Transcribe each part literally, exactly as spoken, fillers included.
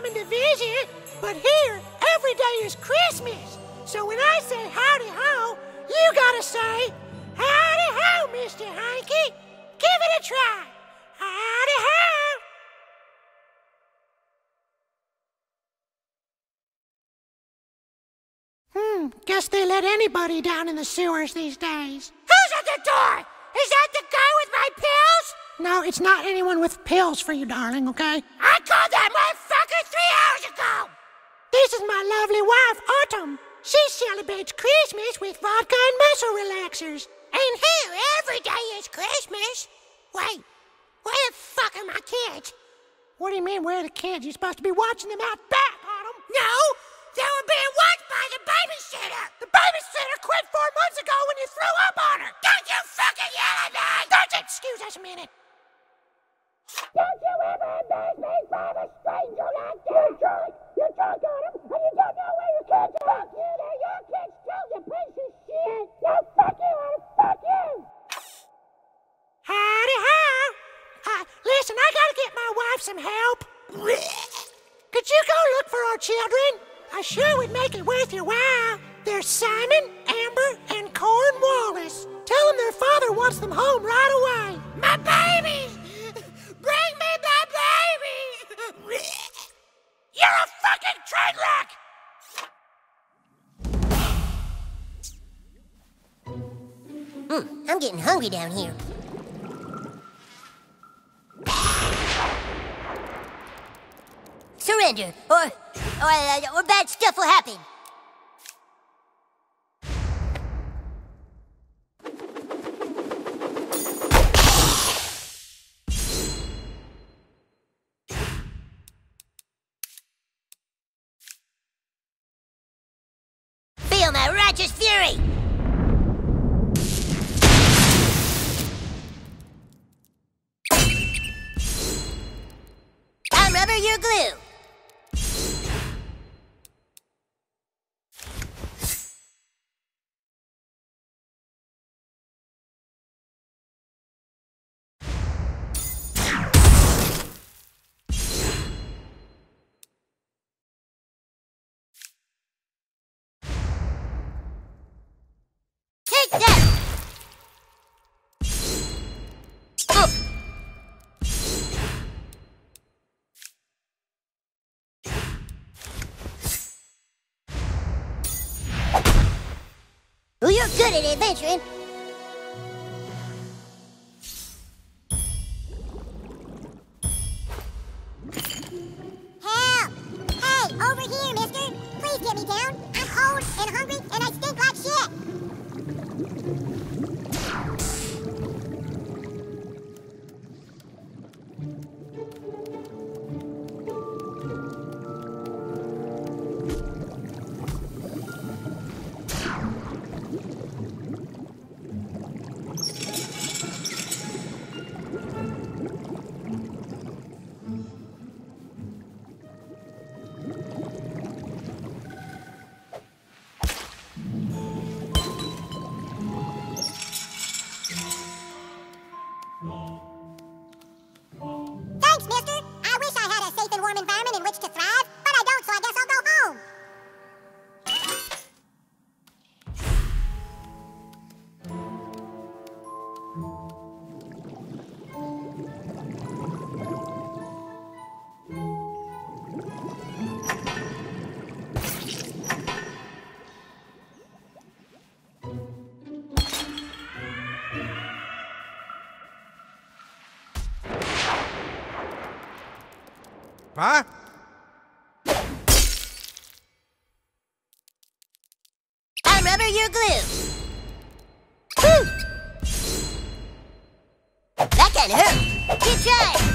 coming to visit, but here, every day is Christmas. So when I say howdy ho, you gotta say, howdy ho, Mister Hankey. Give it a try. Howdy ho. Hmm, guess they let anybody down in the sewers these days. Who's at the door? Is that the guy with my pills? No, it's not anyone with pills for you, darling, okay? I called that motherfucker three hours ago! This is my lovely wife, Autumn. She celebrates Christmas with vodka and muscle relaxers. And here, every day is Christmas. Wait, where the fuck are my kids? What do you mean, where are the kids? You're supposed to be watching them out back, Autumn. No, they were being watched by the babysitter. The babysitter quit four months ago when you threw up on her. Don't you fucking yell at me! Don't you, excuse us a minute. Don't you ever embarrass me from a stranger like you, Charlie. You're drunk on him, and you don't know where your kids are. Fuck you, they're your kids too, you piece of shit. No, fuck you, and fuck you. Howdy ho. Uh, listen, I gotta get my wife some help. Could you go look for our children? I sure would make it worth your while. There's Simon, Amber, and Cornwallis. Tell them their father wants them home right away. My babies! Bring me my babies! You're a fucking train wreck! Hmm, I'm getting hungry down here. Surrender, or, or, uh, or bad stuff will happen. Feel my righteous fury! I'm rubber, you're glue. Take that! Oh. Well, you're good at adventuring. Help! Hey, over here, mister! Please get me down. I'm cold and hungry and I stink like shit. Thanks, mister. I wish I had a safe and warm environment in which to thrive, but I don't, so I guess I'll go home. Huh? I'm rubber, you're glue. Whew. That kinda hurt. Keep trying.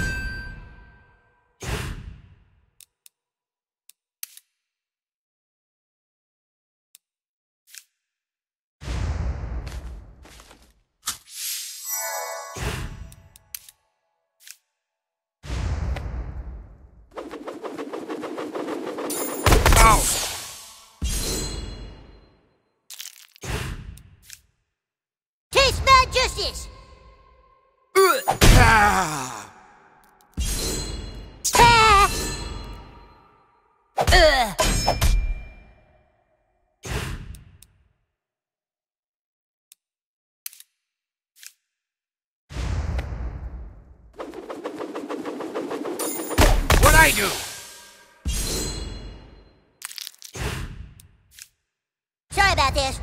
Taste my justice! Ah! Ah! I do? Sorry about this.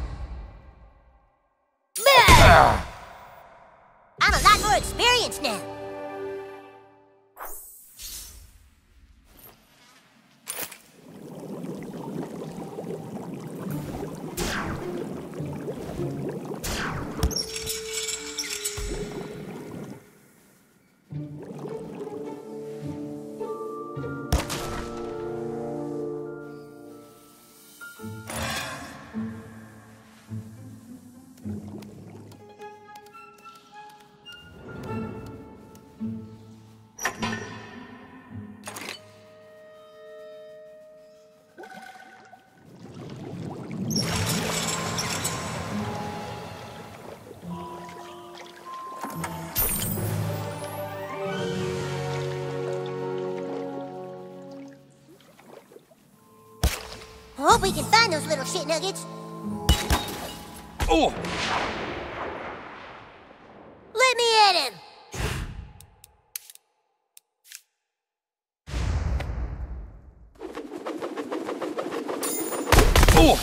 I'm a lot more experienced now. I hope we can find those little shit nuggets. Oh! Let me at him! Oh!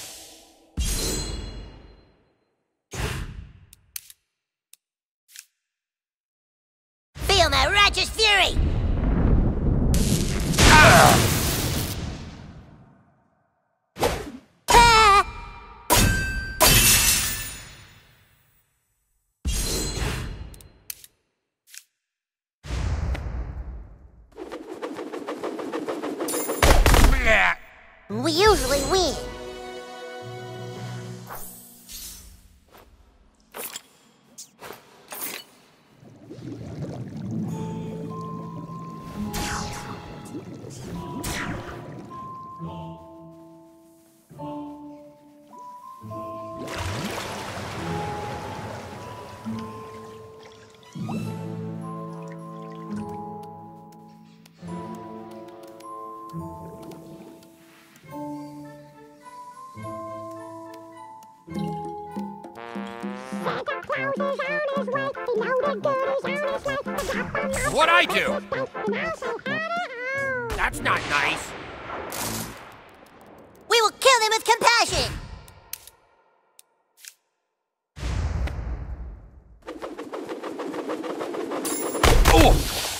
Feel my righteous fury! Ah! We usually win. What I do? That's not nice. We will kill them with compassion. Oh!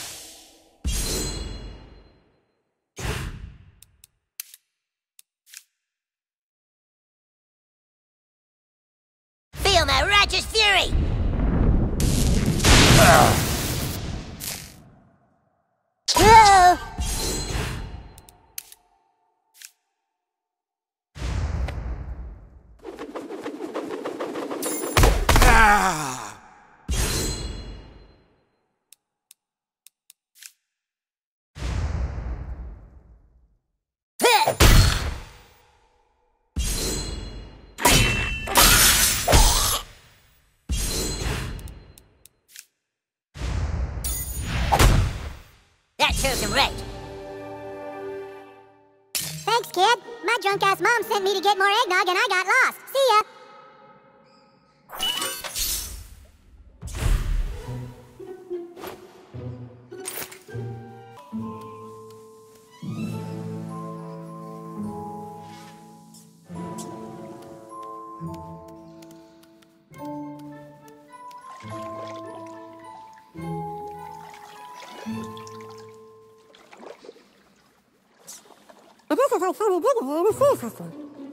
Feel my righteous fury. Ah! Whoa. Ah! That serves him right. Thanks, kid. My drunk-ass mom sent me to get more eggnog and I got lost. See ya! But this is like funny digging in a sewer system.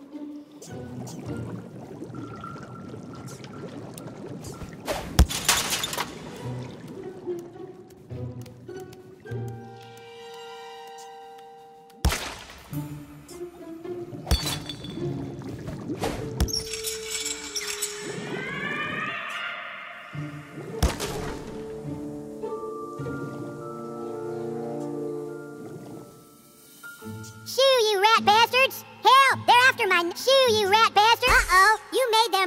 Shoo, you rat bastards! Hell, they're after my shoo, you rat bastards! Uh-oh, you made their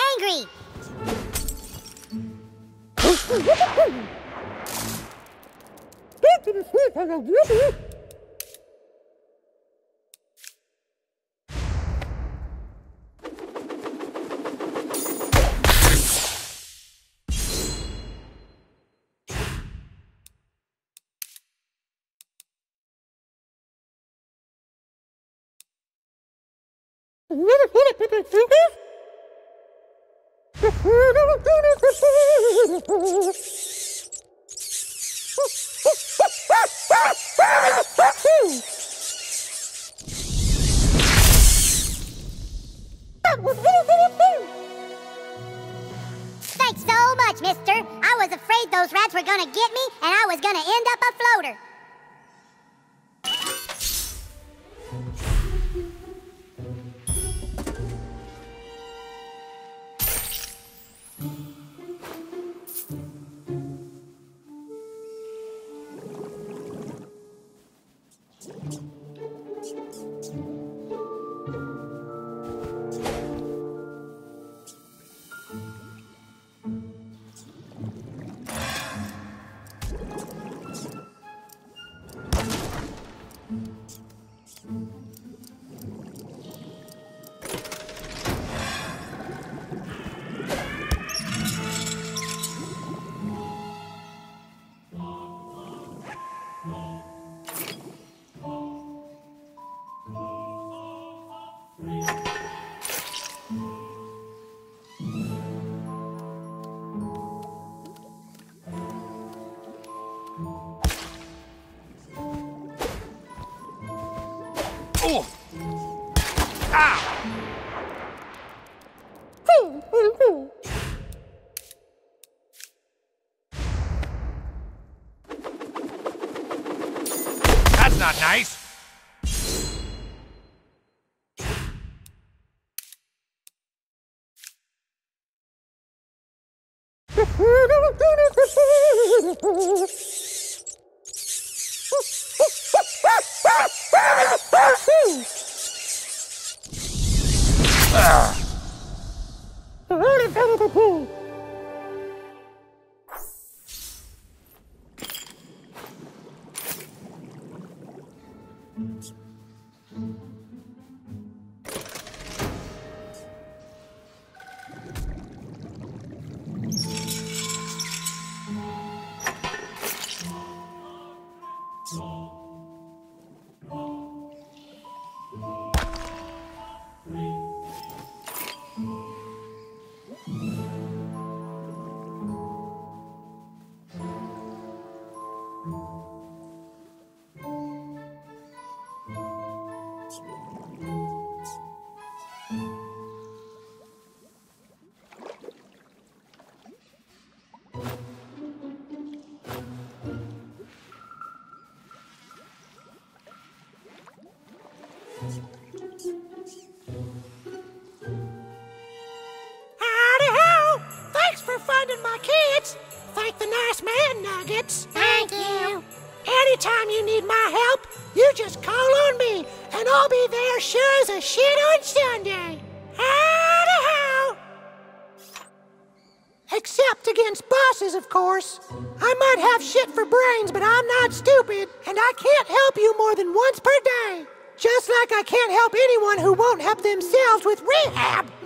mama angry! Thanks so much, mister. I was afraid those rats were gonna get me, and I was gonna end up a floater. Oh! Ow! That's not nice. Ugh. Howdy-ho! Thanks for finding my kids. Thank the nice man, Nuggets. Thank you. Anytime you need my help, you just call on me, and I'll be there sure as a shit on Sunday. Howdy-ho! Except against bosses, of course. I might have shit for brains, but I'm not stupid, and I can't help you more than once per day. Just like I can't help anyone who won't help themselves with rehab.